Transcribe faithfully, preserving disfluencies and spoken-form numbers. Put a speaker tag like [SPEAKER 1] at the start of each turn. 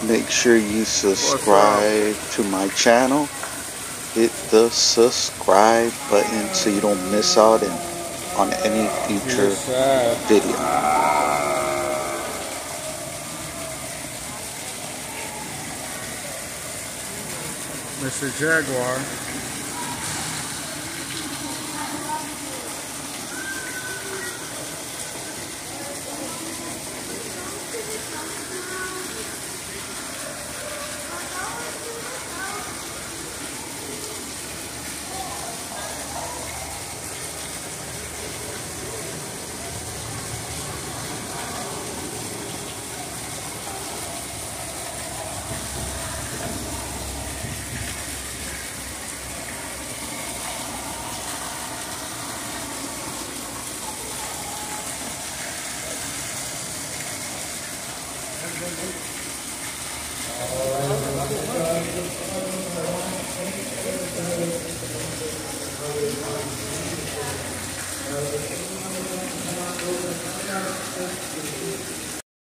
[SPEAKER 1] Make sure you subscribe to my channel. Hit the subscribe button so you don't miss out in, on any future video.
[SPEAKER 2] Mister Jaguar.